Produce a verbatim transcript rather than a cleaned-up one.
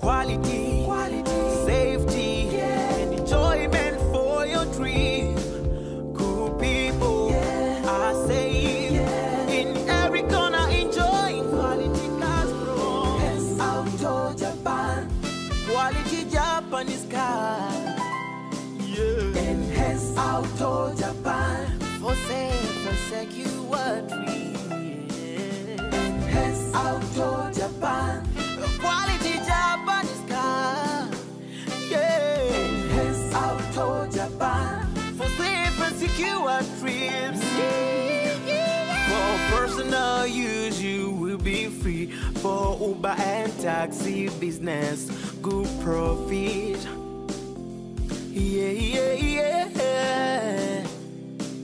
quality, quality, safety, yeah, and enjoyment for your dream. Good people, yeah, are safe, yeah, in every corner enjoying quality cars from S Auto Japan. Quality Japanese car, yeah, in S Auto Japan. For safe and secure dream, yeah, in S Auto Japan. Quality Japanese car, yeah, in S Auto Japan. For safe and secure trips, yeah, yeah. For personal use you will be free. For Uber and taxi business, good profit. Yeah, yeah, yeah.